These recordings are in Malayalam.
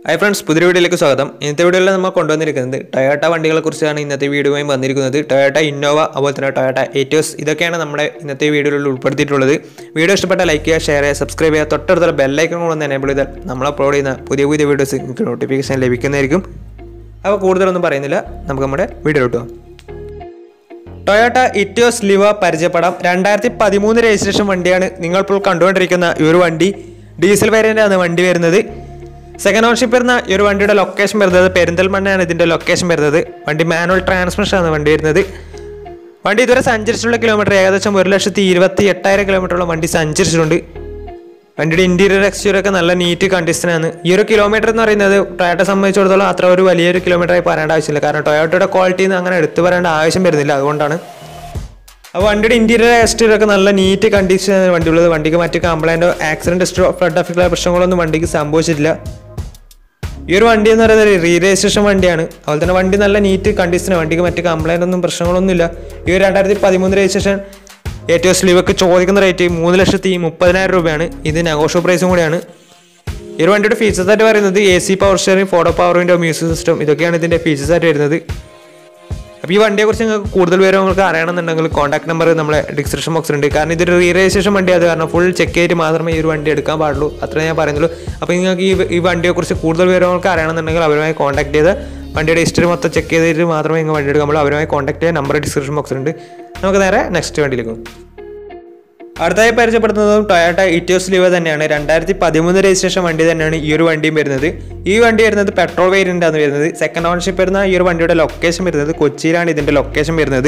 Hi friends, പുതിയ വീഡിയോയിലേക്ക് സ്വാഗതം. ഇന്നത്തെ വീഡിയോയിൽ നമ്മൾ കൊണ്ടുവന്നിരിക്കുന്നത് ടൊയോട്ട വണ്ടികളെക്കുറിച്ചാണ് ഇന്നത്തെ വീഡിയോയുമായി വന്നിരിക്കുന്നത്. ടൊയോട്ട ഇന്നോവ അതുപോലെ തന്നെ ടൊയോട്ട എറ്റിയോസ് ഇതൊക്കെയാണ് നമ്മുടെ ഇന്നത്തെ വീഡിയോയിൽ ഉൾപ്പെടുത്തിയിട്ടുള്ളത്. വീഡിയോ ഇഷ്ടപ്പെട്ടാൽ ലൈക്ക് ചെയ്യുക, ഷെയർ ചെയ്യുക, സബ്സ്ക്രൈബ് ചെയ്യുക, തൊട്ടടുത്തുള്ള ബെൽ ഐക്കൺ കൂടെ ഒന്ന് എനേബിൾ ചെയ്താൽ നമ്മൾ അപ്ലോഡ് ചെയ്യുന്ന പുതിയ വീഡിയോസ് നിങ്ങൾക്ക് നോട്ടിഫിക്കേഷൻ ലഭിക്കുന്നതായിരിക്കും. അപ്പോൾ കൂടുതലൊന്നും പറയുന്നില്ല, നമുക്ക് നമ്മുടെ വീഡിയോയിലോട്ട് പോകാം. ടൊയോട്ട ഇറ്റിയോസ് ലിവ പരിചയപ്പെടാം. 2013 രജിസ്ട്രേഷൻ വണ്ടിയാണ് നിങ്ങളിപ്പോൾ കണ്ടുകൊണ്ടിരിക്കുന്ന ഈ ഒരു വണ്ടി. ഡീസൽ വേരിയൻ്റാണ് വണ്ടി വരുന്നത്. സെക്കൻഡ് ഓൺഷിപ്പ് വരുന്ന ഈ ഒരു വണ്ടിയുടെ ലൊക്കേഷൻ വരുന്നത് പെരിന്തൽമണ്ണയാണ്. ഇതിൻ്റെ ലൊക്കേഷൻ വരുന്നത്. വണ്ടി മാനുവൽ ട്രാൻസ്മിഷനാണ് വണ്ടി വരുന്നത്. വണ്ടി ഇതുവരെ സഞ്ചരിച്ചിട്ടുള്ള കിലോമീറ്റർ ഏകദേശം 1,28,000 കിലോമീറ്ററോളം വണ്ടി സഞ്ചരിച്ചിട്ടുണ്ട്. വണ്ടിയുടെ ഇൻറ്റീരിയർ എക്സ്റ്റീരിയർ ഒക്കെ നല്ല നീറ്റ് കണ്ടീഷനാണ്. ഈ ഒരു കിലോമീറ്റർ എന്ന് പറയുന്നത് ടൊയോട്ടയെ സംബന്ധിച്ചിടത്തോളം അത്ര ഒരു വലിയൊരു കിലോമീറ്ററായി പറയേണ്ട ആവശ്യമില്ല. കാരണം ടൊയോട്ടയുടെ ക്വാളിറ്റിന്ന് അങ്ങനെ എടുത്തു പറയേണ്ട ആവശ്യം വരുന്നില്ല. അതുകൊണ്ടാണ്. അപ്പോൾ വണ്ടിയുടെ ഇൻറ്റീരിയർ എക്സ്റ്റീരിയർ ഒക്കെ നല്ല നീറ്റ് കണ്ടീഷനാണ് വണ്ടിയുള്ളത്. വണ്ടിക്ക് മറ്റ് കംപ്ലൈൻറ്റോ ആക്സിഡൻറ്റ് ഹിസ്റ്ററോ ഫ്ലഡ് അഫക്റ്റുള്ള പ്രശ്നങ്ങളൊന്നും വണ്ടിക്ക് സംഭവിച്ചിട്ടില്ല. ഈ ഒരു വണ്ടി എന്ന് പറയുന്നത് റീ രജിസ്ട്രേഷൻ വണ്ടിയാണ്. അതുപോലെ തന്നെ വണ്ടി നല്ല നീറ്റ് കണ്ടീഷനാണ്. വണ്ടിക്ക് മറ്റ് കംപ്ലൈൻ്റ് ഒന്നും പ്രശ്നങ്ങളൊന്നുമില്ല. ഈ ഒരു 2013 രജിസ്ട്രേഷൻ എറ്റിയോസ് ലിവക്ക് ചോദിക്കുന്ന റേറ്റ് 3,30,000 രൂപയാണ്. ഇത് നെഗോഷ്യബിൾ പ്രൈസും കൂടിയാണ്. ഈ ഒരു വണ്ടിയുടെ ഫീച്ചേഴ്സ് ആയിട്ട് പറയുന്നത് AC power steering, 4 power window, music system ഇതൊക്കെയാണ് ഇതിൻ്റെ ഫീച്ചേഴ്സ് ആയിട്ട് വരുന്നത്. അപ്പോൾ ഈ വണ്ടിയെക്കുറിച്ച് നിങ്ങൾക്ക് കൂടുതൽ വിവരങ്ങൾക്ക് അറിയണമെന്നുണ്ടെങ്കിൽ കോൺടാക്ട് നമ്പർ നമ്മളെ ഡിസ്ക്രിപ്ഷൻ ബോക്സിലുണ്ട്. കാരണം ഇതൊരു റീ രജിസ്ട്രേഷൻ വണ്ടി അത് കാരണം ഫുൾ ചെക്ക് ചെയ്തിട്ട് മാത്രമേ ഈ ഒരു വണ്ടി എടുക്കാൻ പാടുള്ളൂ. അത്രേ ഞാൻ പറയുന്നുള്ളൂ. അപ്പോൾ നിങ്ങൾക്ക് ഈ വണ്ടിയെക്കുറിച്ച് കൂടുതൽ വിവരങ്ങൾക്ക് അറിയണമെന്നുണ്ടെങ്കിൽ അവരുമായി കോൺടാക്ട് ചെയ്ത് വണ്ടിയുടെ ഹിസ്റ്ററി മൊത്തം ചെക്ക് ചെയ്തിട്ട് മാത്രമേ നിങ്ങൾ വണ്ടി എടുക്കാൻ പാടുള്ളൂ. അവരുമായി കോൺടാക്ട് ചെയ്യാൻ നമ്പർ ഡിസ്ക്രിപ്ഷൻ ബോക്സിലുണ്ട്. നമുക്ക് നേരെ നെക്സ്റ്റ് വണ്ടിയിലേക്ക് പോകും. അടുത്തായി പരിചയപ്പെടുത്തുന്നതും ടൊയോട്ട ഇറ്റിയോസ് ലിവ തന്നെയാണ്. 2013 രജിസ്ട്രേഷൻ വണ്ടി തന്നെയാണ് ഈ ഒരു വണ്ടിയും വരുന്നത്. ഈ വണ്ടി വരുന്നത് പെട്രോൾ വേരിയൻ്റാണ് വരുന്നത്. സെക്കൻഡ് ഓൺഷിപ്പ് വരുന്ന ഈ ഒരു വണ്ടിയുടെ ലൊക്കേഷൻ വരുന്നത് കൊച്ചിയിലാണ്. ഇതിൻ്റെ ലൊക്കേഷൻ വരുന്നത്.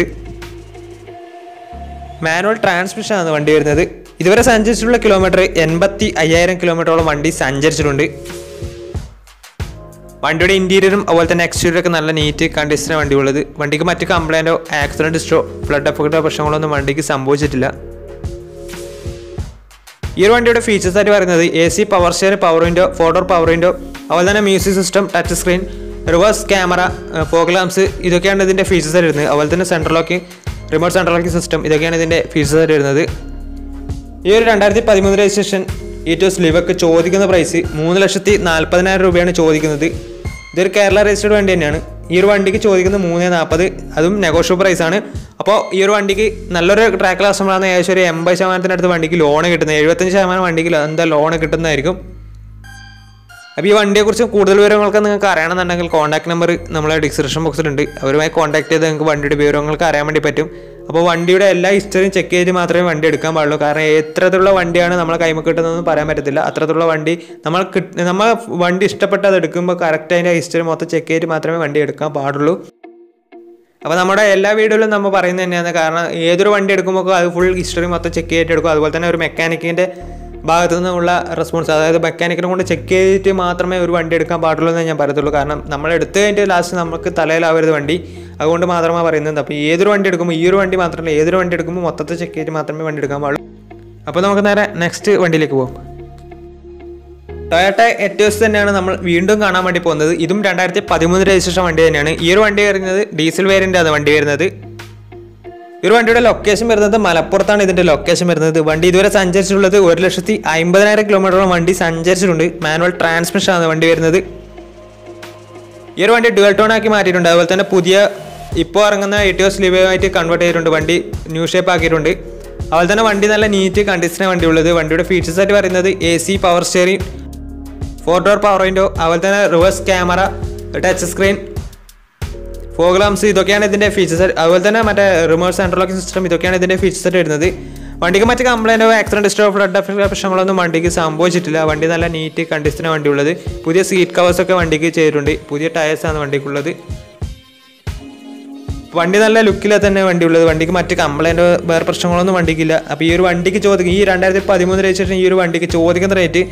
മാനുവൽ ട്രാൻസ്മിഷൻ ആണ് വണ്ടി വരുന്നത്. ഇതുവരെ സഞ്ചരിച്ചിട്ടുള്ള കിലോമീറ്റർ 85,000 കിലോമീറ്ററോളം വണ്ടി സഞ്ചരിച്ചിട്ടുണ്ട്. വണ്ടിയുടെ ഇൻറ്റീരിയറും അതുപോലെ തന്നെ എക്സ്റ്റീരിയറൊക്കെ നല്ല നീറ്റ് കണ്ടീഷനാണ് വണ്ടി ഉള്ളത്. വണ്ടിക്ക് മറ്റ് കംപ്ലൈൻറ്റോ ആക്സിഡൻറ്റ് ഹിസ്റ്ററോ ഫ്ലഡ് അഫക്റ്റോ പ്രശ്നങ്ങളൊന്നും വണ്ടിക്ക് സംഭവിച്ചിട്ടില്ല. ഈ ഒരു വണ്ടിയുടെ ഫീച്ചേഴ്സ് ആയിട്ട് പറയുന്നത് AC power steering, power window, 4 door power window, അതുപോലെ തന്നെ music system, touch screen, reverse camera, fog lamps ഇതൊക്കെയാണ് ഇതിൻ്റെ ഫീച്ചേഴ്സ് ആയിട്ട് വരുന്നത്. അതുപോലെ തന്നെ central locking, remote central locking system ഇതൊക്കെയാണ് ഇതിൻ്റെ ഫീച്ചേഴ്സ് ആയിട്ട് വരുന്നത്. ഈ ഒരു 2013 രജിസ്ട്രേഷൻ ഇറ്റിയോസ് ലിവക്ക് ചോദിക്കുന്ന പ്രൈസ് 3,40,000 രൂപയാണ് ചോദിക്കുന്നത്. ഇതൊരു കേരള രജിസ്റ്റേർഡ് വണ്ടി തന്നെയാണ്. ഈ ഒരു വണ്ടിക്ക് ചോദിക്കുന്നത് 3,40,000, അതും നെഗോഷ്യബിൾ പ്രൈസാണ്. അപ്പോൾ ഈ ഒരു വണ്ടിക്ക് നല്ലൊരു ട്രാക്ക് കസ്റ്റമറാണ്. ഏകദേശം ഒരു 80% വണ്ടിക്ക് ലോണ് കിട്ടുന്നത്. 75% വണ്ടിക്ക് എന്താ ലോണ് കിട്ടുന്നതായിരിക്കും. അപ്പോൾ ഈ വണ്ടിയെക്കുറിച്ച് കൂടുതൽ വിവരങ്ങൾക്ക് നിങ്ങൾക്ക് അറിയണമെന്നുണ്ടെങ്കിൽ കോൺടാക്ട് നമ്പർ നമ്മളെ ഡിസ്ക്രിപ്ഷൻ ബോക്സിലുണ്ട്. അവരുമായി കോൺടാക്ട് ചെയ്ത് നിങ്ങൾക്ക് വണ്ടിയുടെ വിവരങ്ങൾക്ക് അറിയാൻ വേണ്ടി പറ്റും. അപ്പോൾ വണ്ടിയുടെ എല്ലാ ഹിസ്റ്ററിയും ചെക്ക് ചെയ്ത് മാത്രമേ വണ്ടി എടുക്കാൻ പാടുള്ളൂ. കാരണം എത്രത്തിലുള്ള വണ്ടിയാണ് നമ്മളെ കൈമ കിട്ടുന്നതെന്ന് പറയാൻ പറ്റത്തില്ല. അത്രത്തിലുള്ള വണ്ടി നമ്മൾ വണ്ടി ഇഷ്ടപ്പെട്ട് അത് എടുക്കുമ്പോൾ കറക്റ്റ് അതിൻ്റെ ഹിസ്റ്ററി മൊത്തം ചെക്ക് ചെയ്ത് മാത്രമേ വണ്ടി എടുക്കാൻ പാടുള്ളൂ. അപ്പോൾ നമ്മുടെ എല്ലാ വീഡിയോയിലും നമ്മൾ പറയുന്നത് തന്നെയാണ്. കാരണം ഏതൊരു വണ്ടി എടുക്കുമ്പോൾ അത് ഫുൾ ഹിസ്റ്ററി മൊത്തം ചെക്ക് ചെയ്തിട്ട് എടുക്കും. അതുപോലെ തന്നെ ഒരു മെക്കാനിക്കിൻ്റെ ഭാഗത്തു നിന്നുള്ള റെസ്പോൺസ്, അതായത് മെക്കാനിക്കിനെ കൊണ്ട് ചെക്ക് ചെയ്തിട്ട് മാത്രമേ ഒരു വണ്ടി എടുക്കാൻ പാടുള്ളൂ എന്ന് ഞാൻ പറയത്തുള്ളൂ. കാരണം നമ്മൾ എടുത്തു കഴിഞ്ഞിട്ട് ലാസ്റ്റ് നമുക്ക് തലയിലാവരുത് വണ്ടി. അതുകൊണ്ട് മാത്രമാണ് പറയുന്നത്. അപ്പോൾ ഏതൊരു വണ്ടി എടുക്കുമ്പോൾ ഈ ഒരു വണ്ടി മാത്രമല്ല, ഏതൊരു വണ്ടി എടുക്കുമ്പോൾ മൊത്തത്തിൽ ചെക്ക് ചെയ്തിട്ട് മാത്രമേ വണ്ടി എടുക്കാൻ പാടുള്ളൂ. അപ്പോൾ നമുക്ക് നേരെ നെക്സ്റ്റ് വണ്ടിയിലേക്ക് പോകും. ടൊയോട്ട എറ്റിയോസ് തന്നെയാണ് നമ്മൾ വീണ്ടും കാണാൻ വേണ്ടി പോകുന്നത്. ഇതും 2013 രജിസ്ട്രേഷൻ വണ്ടി തന്നെയാണ്. ഈ ഒരു വണ്ടി വരുന്നത് ഡീസൽ വേരിയൻ്റാണ് വണ്ടി വരുന്നത്. ഈ ഒരു വണ്ടിയുടെ ലൊക്കേഷൻ വരുന്നത് മലപ്പുറത്താണ്. ഇതിൻ്റെ ലൊക്കേഷൻ വരുന്നത്. വണ്ടി ഇതുവരെ സഞ്ചരിച്ചിട്ടുള്ളത് 1,50,000 കിലോമീറ്ററോളം വണ്ടി സഞ്ചരിച്ചിട്ടുണ്ട്. മാനുവൽ ട്രാൻസ്മിഷനാണ് വണ്ടി വരുന്നത്. ഈ ഒരു വണ്ടി ഡുവൽ ടോൺ ആക്കി മാറ്റിയിട്ടുണ്ട്. അതുപോലെ തന്നെ പുതിയ ഇപ്പോൾ ഇറങ്ങുന്ന എറ്റിയോസ് ലിവയുമായിട്ട് കൺവേർട്ട് ചെയ്തിട്ടുണ്ട്. വണ്ടി ന്യൂ ഷേപ്പ് ആക്കിയിട്ടുണ്ട്. അതുപോലെ തന്നെ വണ്ടി നല്ല നീറ്റ് കണ്ടീഷനാണ് വണ്ടി ഉള്ളത്. വണ്ടിയുടെ ഫീച്ചേഴ്സ് ആയിട്ട് പറയുന്നത് AC power steering, 4 door power window, അതുപോലെ തന്നെ reverse camera, touch screen, fog lamps ഇതൊക്കെയാണ് ഇതിൻ്റെ ഫീച്ചേഴ്സ്. അതുപോലെ തന്നെ മറ്റേ റിമോട്ട് സെൻട്രൽ ലോക്കിംഗ് സിസ്റ്റം ഇതൊക്കെയാണ് ഇതിൻ്റെ ഫീച്ചേഴ്സ് ആയിട്ട് വരുന്നത്. വണ്ടിക്ക് മറ്റ് കംപ്ലൈൻറ്റോ ആക്സിഡൻറ്റ് ഹിസ്റ്ററോ ഫ്ലഡ് അഫക്റ്റോ പ്രശ്നങ്ങളൊന്നും വണ്ടിക്ക് സംഭവിച്ചിട്ടില്ല. വണ്ടി നല്ല നീറ്റ് കണ്ടീഷനാണ് വണ്ടി ഉള്ളത്. പുതിയ സീറ്റ് കവേഴ്സൊക്കെ വണ്ടിക്ക് ചെയ്തിട്ടുണ്ട്. പുതിയ ടയേഴ്സാണ് വണ്ടിക്കുള്ളത്. വണ്ടി നല്ല ലുക്കിലാണ് തന്നെ വണ്ടി ഉള്ളത്. വണ്ടിക്ക് മറ്റ് കംപ്ലൈൻറ്റോ വേറെ പ്രശ്നങ്ങളൊന്നും വണ്ടിക്കില്ല. അപ്പോൾ ഈ ഒരു വണ്ടിക്ക് ഈ 2013 രജിസ്ട്രേഷൻ ഈ ഒരു വണ്ടിക്ക് ചോദിക്കുന്ന റേറ്റ്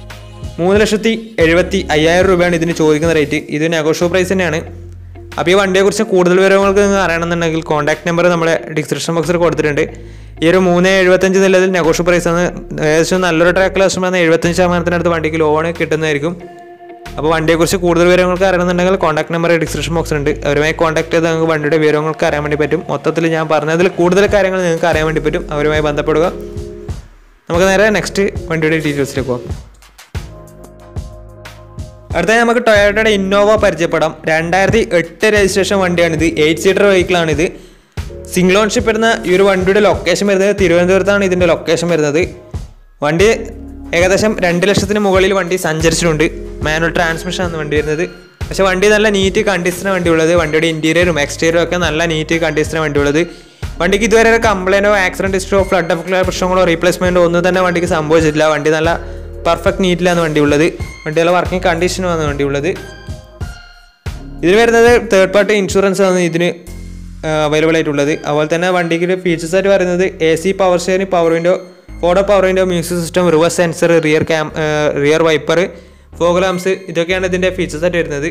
3,70,000 രൂപയാണ് ഇതിന് ചോദിക്കുന്ന റേറ്റ്. ഇത് നെഗോഷ്യബിൾ പ്രൈസ് തന്നെയാണ്. അപ്പോൾ ഈ വണ്ടിയെക്കുറിച്ച് കൂടുതൽ വിവരങ്ങൾക്ക് നിങ്ങൾ അറിയണമെന്നുണ്ടെങ്കിൽ കോൺടാക്ട് നമ്പർ നമ്മളെ ഡിസ്ക്രിപ്ഷൻ ബോക്സിൽ കൊടുത്തിട്ടുണ്ട്. ഈ ഒരു 3,75 നിലയിൽ നെഗോഷ്യബിൾ പ്രൈസാണ്. ഏകദേശം നല്ലൊരു ട്രാക്ക് കസ്റ്റമറാണ്. 75% വണ്ടിക്ക് ലോണ് കിട്ടുന്നതായിരിക്കും. അപ്പോൾ വണ്ടിയെക്കുറിച്ച് കൂടുതൽ വിവരങ്ങൾക്ക് അറിയണമെന്നുണ്ടെങ്കിൽ കോൺടാക്ട് നമ്പർ ഡിസ്ക്രിപ്ഷൻ ബോക്സിലുണ്ട്. അവരുമായി കോൺടാക്ട് ചെയ്ത് നിങ്ങൾക്ക് വണ്ടിയുടെ വിവരങ്ങൾക്ക് അറിയാൻ വേണ്ടി പറ്റും. മൊത്തത്തിൽ ഞാൻ പറഞ്ഞതിൽ കൂടുതൽ കാര്യങ്ങൾ നിങ്ങൾക്ക് അറിയാൻ വേണ്ടി പറ്റും. അവരുമായി ബന്ധപ്പെടുക. നമുക്ക് നേരെ നെക്സ്റ്റ് വണ്ടിയുടെ ഡീറ്റെയിൽസിലേക്ക് പോകാം. അടുത്ത നമുക്ക് ടൊയോട്ടയുടെ ഇന്നോവ പരിചയപ്പെടാം. 2008 രജിസ്ട്രേഷൻ വണ്ടിയാണിത്. 8 സീറ്റർ വെഹിക്കിളാണിത്. സിംഗിൾ ഓൺഷിപ്പ് വരുന്ന ഈ ഒരു വണ്ടിയുടെ ലൊക്കേഷൻ വരുന്നത് തിരുവനന്തപുരത്താണ് ഇതിൻ്റെ ലൊക്കേഷൻ വരുന്നത്. വണ്ടി ഏകദേശം 2 ലക്ഷത്തിന് മുകളിൽ വണ്ടി സഞ്ചരിച്ചിട്ടുണ്ട്. മാനുവൽ ട്രാൻസ്മിഷനാണ് വണ്ടി വരുന്നത്. പക്ഷേ വണ്ടി നല്ല നീറ്റ് കണ്ടീഷനാണ് വണ്ടി ഉള്ളത്. വണ്ടിയുടെ ഇൻറ്റീരിയറും എക്സ്റ്റീരിയറും ഒക്കെ നല്ല നീറ്റ് കണ്ടീഷനാണ് വണ്ടി ഉള്ളത്. വണ്ടിക്ക് ഇതുവരെ കംപ്ലൈൻറ്റോ ആക്സിഡൻറ്റ് ഹിസ്റ്ററോ ഫ്ലഡ് പ്രശ്നങ്ങളോ റീപ്ലേസ്മെൻറ്റോ ഒന്നും തന്നെ വണ്ടിക്ക് സംഭവിച്ചിട്ടില്ല. വണ്ടി നല്ല പെർഫെക്റ്റ് നീറ്റിലാണ് വണ്ടി ഉള്ളത്. വണ്ടിയുള്ള വർക്കിംഗ് കണ്ടീഷനുമാണ് വണ്ടി ഉള്ളത്. ഇതിന് വരുന്നത് തേർഡ് പാർട്ടി ഇൻഷുറൻസ് ആണ് ഇതിന് അവൈലബിൾ ആയിട്ടുള്ളത്. അതുപോലെ തന്നെ വണ്ടിക്ക് ഫീച്ചേഴ്സ് ആയിട്ട് പറയുന്നത് AC power steering, power window, four door power window, music system, reverse sensor, rear wiper, fog lamps, ഇതൊക്കെയാണ് ഇതിൻ്റെ ഫീച്ചേഴ്സ് ആയിട്ട് വരുന്നത്.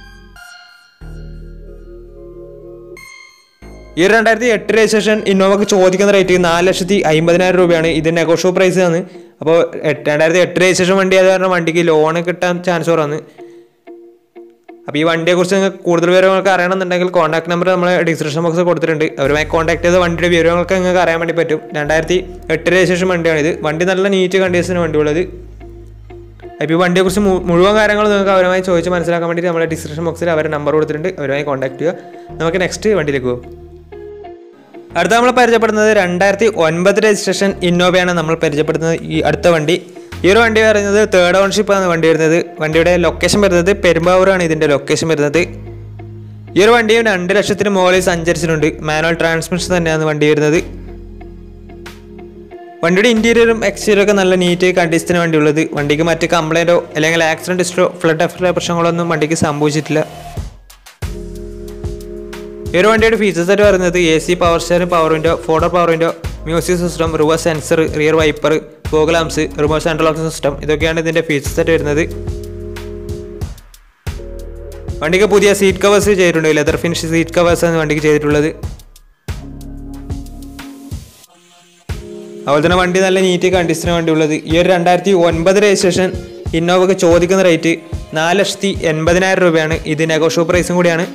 ഈ 2008 രജിസ്ട്രേഷൻ ഇന്നോവക്ക് ചോദിക്കുന്ന റേറ്റ് 4,50,000 രൂപയാണ്. ഇത് നെഗോഷ്യബിൾ പ്രൈസ് ആണ്. അപ്പോൾ 2008 രജിസ്ട്രേഷൻ വണ്ടി ആയത് കാരണം വണ്ടിക്ക് ലോൺ കിട്ടാൻ ചാൻസ് കുറവാണ്. അപ്പോൾ ഈ വണ്ടിയെക്കുറിച്ച് നിങ്ങൾക്ക് കൂടുതൽ വിവരങ്ങൾക്ക് അറിയണമെന്നുണ്ടെങ്കിൽ കോൺടാക്ട് നമ്പർ നമ്മൾ ഡിസ്ക്രിപ്ഷൻ ബോക്സിൽ കൊടുത്തിട്ടുണ്ട്. അവരുമായി കോൺടാക്ട് ചെയ്ത വണ്ടിയുടെ വിവരങ്ങൾക്ക് നിങ്ങൾക്ക് അറിയാൻ വേണ്ടി പറ്റും. 2008 രജിസ്ട്രേഷൻ വണ്ടിയാണിത്. വണ്ടി നല്ല നീറ്റ് കണ്ടീഷന് വണ്ടി ഉള്ളത്. അപ്പോൾ ഈ വണ്ടിയെക്കുറിച്ച് മുഴുവൻ കാര്യങ്ങൾ നിങ്ങൾക്ക് അവരുമായി ചോദിച്ച് മനസ്സിലാക്കാൻ വേണ്ടി നമ്മുടെ ഡിസ്ക്രിപ്ഷൻ ബോക്സിൽ അവരുടെ നമ്പർ കൊടുത്തിട്ടുണ്ട്. അവരുമായി കോൺടാക്ട് ചെയ്യുക. നമുക്ക് നെക്സ്റ്റ് വണ്ടിയിലേക്ക് പോകും. അടുത്ത നമ്മൾ പരിചയപ്പെടുന്നത് 2009 രജിസ്ട്രേഷൻ ഇന്നോവയാണ് നമ്മൾ പരിചയപ്പെടുന്നത്. ഈ അടുത്ത വണ്ടി ഈ ഒരു വണ്ടി പറയുന്നത് തേർഡ് ഓൺഷിപ്പാണ് വണ്ടി വരുന്നത്. വണ്ടിയുടെ ലൊക്കേഷൻ വരുന്നത് പെരുമ്പാവൂരാണ് ഇതിൻ്റെ ലൊക്കേഷൻ വരുന്നത്. ഈ ഒരു വണ്ടി 2 ലക്ഷത്തിന് മുകളിൽ സഞ്ചരിച്ചിട്ടുണ്ട്. മാനുവൽ ട്രാൻസ്മിഷൻ തന്നെയാണ് വണ്ടി വരുന്നത്. വണ്ടിയുടെ ഇൻറ്റീരിയറും എക്സ്റ്റീരിയറും ഒക്കെ നല്ല നീറ്റ് കണ്ടീഷന് വണ്ടി ഉള്ളത്. വണ്ടിക്ക് മറ്റ് കംപ്ലൈൻറ്റോ അല്ലെങ്കിൽ ആക്സിഡൻറ്റ് ഹിസ്റ്ററോ ഫ്ലഡ് പ്രശ്നങ്ങളൊന്നും വണ്ടിക്ക് സംഭവിച്ചിട്ടില്ല. ഈ ഒരു വണ്ടിയുടെ ഫീച്ചേഴ്സ് ആയിട്ട് പറയുന്നത് AC power steering, power window, four door power window, music system, reverse sensor, rear wiper, fog lamps, remote central locking system, ഇതൊക്കെയാണ് ഇതിൻ്റെ ഫീച്ചേഴ്സ് ആയിട്ട് വരുന്നത്. വണ്ടിക്ക് പുതിയ സീറ്റ് കവേഴ്സ് ചെയ്തിട്ടുണ്ട്. ലെതർ ഫിനിഷ് സീറ്റ് കവേഴ്സാണ് വണ്ടിക്ക് ചെയ്തിട്ടുള്ളത്. അതുപോലെ തന്നെ വണ്ടി നല്ല നീറ്റ് കണ്ടീഷനാണ് വണ്ടി ഉള്ളത്. ഈ ഒരു 2009 രജിസ്ട്രേഷൻ ഇന്നോവക്ക് ചോദിക്കുന്ന റേറ്റ് 4,80,000 രൂപയാണ്. ഇത് നെഗോഷ്യബിൾ പ്രൈസും കൂടിയാണ്.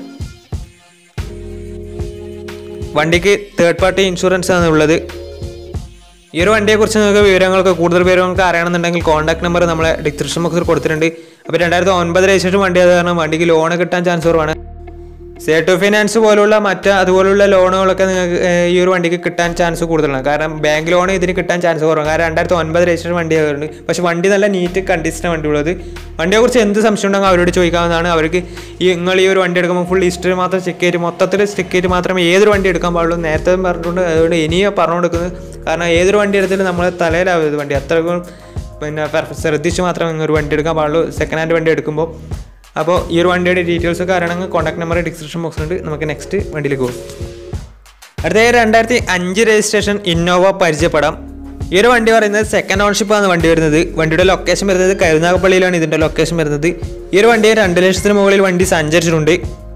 വണ്ടിക്ക് തേർഡ് പാർട്ടി ഇൻഷുറൻസ് ആണ് ഉള്ളത്. ഈ ഒരു വണ്ടിയെക്കുറിച്ച് നിങ്ങൾക്ക് കൂടുതൽ വിവരങ്ങൾക്ക് അറിയണമെന്നുണ്ടെങ്കിൽ കോൺടാക്ട് നമ്പർ നമ്മളെ ഡിസ്ക്രിപ്ഷൻ ബോക്സിൽ കൊടുത്തിട്ടുണ്ട്. അപ്പോൾ 2009 രജിസ്ട്രേഷൻ വണ്ടി ആയത് കാരണം വണ്ടിക്ക് ലോൺ കിട്ടാൻ ചാൻസ് കുറവാണ്. സേർട്ട് ഫൈനാൻസ് പോലുള്ള അതുപോലുള്ള ലോണുകളൊക്കെ നിങ്ങൾക്ക് ഈ ഒരു വണ്ടിക്ക് കിട്ടാൻ ചാൻസ് കൂടുതലാണ്. കാരണം ബാങ്ക് ലോൺ ഇതിന് കിട്ടാൻ ചാൻസ് കുറവാണ്. കാരണം 2009 രജിസ്ട്രേഷൻ വണ്ടി ആയതുകൊണ്ട്. പക്ഷേ വണ്ടി നല്ല നീറ്റ് കണ്ടീഷനാണ് വണ്ടി ഉള്ളത്. വണ്ടിയെക്കുറിച്ച് എന്ത് സംശയം ഉണ്ടെങ്കിൽ അവരോട് ചോദിക്കാവുന്നതാണ്. അവർക്ക് നിങ്ങൾ ഈ ഒരു വണ്ടി എടുക്കുമ്പോൾ ഫുൾ ഹിസ്റ്ററി മാത്രം ചെക്ക് ചെയ്ത് മൊത്തത്തിൽ ചെക്ക് ചെയ്ത് മാത്രമേ ഏതൊരു വണ്ടി എടുക്കാൻ പാടുള്ളൂ. നേരത്തെ പറഞ്ഞിട്ടുണ്ട്. അതുകൊണ്ട് ഇനിയും പറഞ്ഞു കൊടുക്കുന്നത്. കാരണം ഏതൊരു വണ്ടി എടുത്താലും നമ്മളെ തലയിലാവരുത് വണ്ടി. അത്രക്കും ശ്രദ്ധിച്ച് മാത്രമേ ഒരു വണ്ടി എടുക്കാൻ പാടുള്ളൂ സെക്കൻഡ് ഹാൻഡ് വണ്ടി എടുക്കുമ്പോൾ. അപ്പോൾ ഈ ഒരു വണ്ടിയുടെ ഡീറ്റെയിൽസ് ഒക്കെ അറിയണമെങ്കിൽ കോൺടാക്ട് നമ്പർ ഡിസ്ക്രിപ്ഷൻ ബോക്സിലുണ്ട്. നമുക്ക് നെക്സ്റ്റ് വണ്ടിയിലേക്ക് പോകും. അടുത്ത 2005 രജിസ്ട്രേഷൻ ഇന്നോവ പരിചയപ്പെടാം. ഈ ഒരു വണ്ടി പറയുന്നത് സെക്കൻഡ് ഓൺഷിപ്പാണ് വണ്ടി വരുന്നത്. വണ്ടിയുടെ ലൊക്കേഷൻ വരുന്നത് കരുനാഗപ്പള്ളിയിലാണ് ഇതിൻ്റെ ലൊക്കേഷൻ വരുന്നത്. ഈ ഒരു വണ്ടി 2 ലക്ഷത്തിന് മുകളിൽ വണ്ടി സഞ്ചരിച്ചിട്ടുണ്ട്.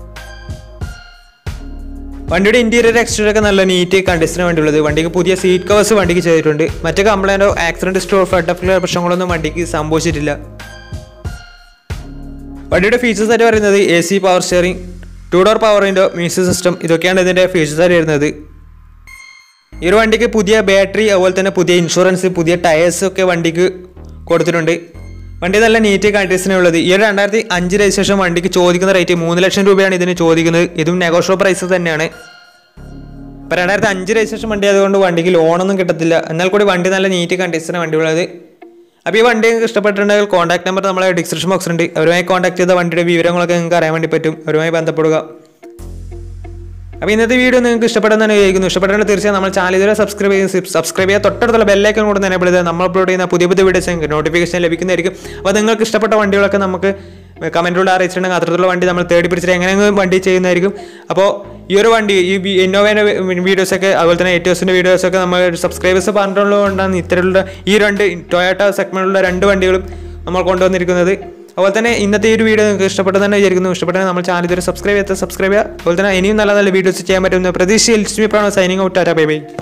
വണ്ടിയുടെ ഇൻറ്റീരിയർ എക്സ്റ്റീരിയർ ഒക്കെ നല്ല നീറ്റ് കണ്ടീഷനാണ് വണ്ടി ഉള്ളത്. വണ്ടിക്ക് പുതിയ സീറ്റ് കവേഴ്സ് വണ്ടിക്ക് ചെയ്തിട്ടുണ്ട്. മറ്റ് കംപ്ലൈൻറ്റോ ആക്സിഡൻറ്റ് ഹിസ്റ്ററോ ഫ്ലഡ് പ്രശ്നങ്ങളൊന്നും വണ്ടിക്ക് സംഭവിച്ചിട്ടില്ല. വണ്ടിയുടെ ഫീച്ചേഴ്സ് ആയിട്ട് പറയുന്നത് AC power steering, 2 door power window, music system, ഇതൊക്കെയാണ് ഇതിൻ്റെ ഫീച്ചേഴ്സ് ആയിട്ട് വരുന്നത്. ഈ ഒരു വണ്ടിക്ക് പുതിയ ബാറ്ററി, അതുപോലെ തന്നെ പുതിയ ഇൻഷുറൻസ്, പുതിയ ടയേഴ്സ് ഒക്കെ വണ്ടിക്ക് കൊടുത്തിട്ടുണ്ട്. വണ്ടി നല്ല നീറ്റ് കണ്ടീഷനുള്ളത്. ഈ ഒരു 2005 രജിസ്ട്രേഷൻ വണ്ടിക്ക് ചോദിക്കുന്ന റേറ്റ് 3 ലക്ഷം രൂപയാണ് ഇതിന് ചോദിക്കുന്നത്. ഇതും നെഗോഷ്യബിൾ പ്രൈസ് തന്നെയാണ്. ഇപ്പോൾ 2005 രജിസ്ട്രേഷൻ വണ്ടി ആയതുകൊണ്ട് വണ്ടിക്ക് ലോണൊന്നും കിട്ടത്തില്ല. എന്നാൽ കൂടി വണ്ടി നല്ല നീറ്റ് കണ്ടീഷനാണ് വണ്ടി ഉള്ളത്. അപ്പോൾ ഈ വണ്ടി നിങ്ങൾക്ക് ഇഷ്ടപ്പെട്ടിട്ടുണ്ടെങ്കിൽ കോൺടാക്ട് നമ്പർ നമ്മളെ ഡിസ്ക്രിപ്ഷൻ ബോക്സിലുണ്ട്. അവരുമായി കോൺടാക്ട് ചെയ്ത വണ്ടിയുടെ വിവരങ്ങളൊക്കെ നിങ്ങൾക്ക് അറിയാൻ വേണ്ടി പറ്റും. അവരുമായി ബന്ധപ്പെടുക. അപ്പോൾ ഇന്നത്തെ വീഡിയോ നിങ്ങൾക്ക് ഇഷ്ടപ്പെടുന്നതാണ് വിചാരിക്കുന്നു. ഇഷ്ടപ്പെട്ടാൽ തീർച്ചയായും നമ്മൾ ചാനൽ ഇതുവരെ സബ്സ്ക്രൈബ് ചെയ്യുക. തൊട്ടടുത്തുള്ള ബെല്ലൈക്കൺ കൂടെ എനേബിൾ ചെയ്താൽ നമ്മൾ അപ്ലോഡ് ചെയ്യുന്ന പുതിയ വീഡിയോസ് നിങ്ങൾക്ക് നോട്ടിഫിക്കേഷൻ ലഭിക്കുന്നതായിരിക്കും. അപ്പോൾ നിങ്ങൾക്ക് ഇഷ്ടപ്പെട്ട വണ്ടികളൊക്കെ നമുക്ക് കമൻറ്റിലൂടെ അറിയിച്ചിട്ടുണ്ടെങ്കിൽ അത്തരത്തിലുള്ള വണ്ടി നമ്മൾ തേടി പിടിച്ചിട്ട് എങ്ങനെയെങ്കിലും വണ്ടി ചെയ്യുന്നതായിരിക്കും. അപ്പോൾ ഈ ഒരു വണ്ടി ഈ ഇന്നോവേൻ്റെ വീഡിയോസൊക്കെ അതുപോലെ തന്നെ എറ്റിയോസിൻ്റെ വീഡിയോസൊക്കെ നമ്മൾ സബ്സ്ക്രൈബേഴ്സ് പറഞ്ഞിട്ടുള്ളതുകൊണ്ടാണ് ഇത്തരത്തിലുള്ള ഈ 2 ടൊയോട്ട സെഗ്മെൻറ്റിലുള്ള 2 വണ്ടികളും നമ്മൾ കൊണ്ടുവന്നിരിക്കുന്നത്. അതുപോലെ തന്നെ ഇന്നത്തെ ഈ ഒരു വീഡിയോ നിങ്ങൾക്ക് ഇഷ്ടപ്പെട്ടെന്ന് തന്നെ വിചാരിക്കുന്നു. ഇഷ്ടപ്പെട്ടാൽ നമ്മൾ ചാനൽ ഇതുവരെ സബ്സ്ക്രൈബ് ചെയ്യുക. അതുപോലെ തന്നെ ഇനിയും നല്ല വീഡിയോസ് ചെയ്യാൻ പറ്റുന്ന പ്രതീക്ഷയിൽ സൈനിങ് ഔട്ട്. Bye bye.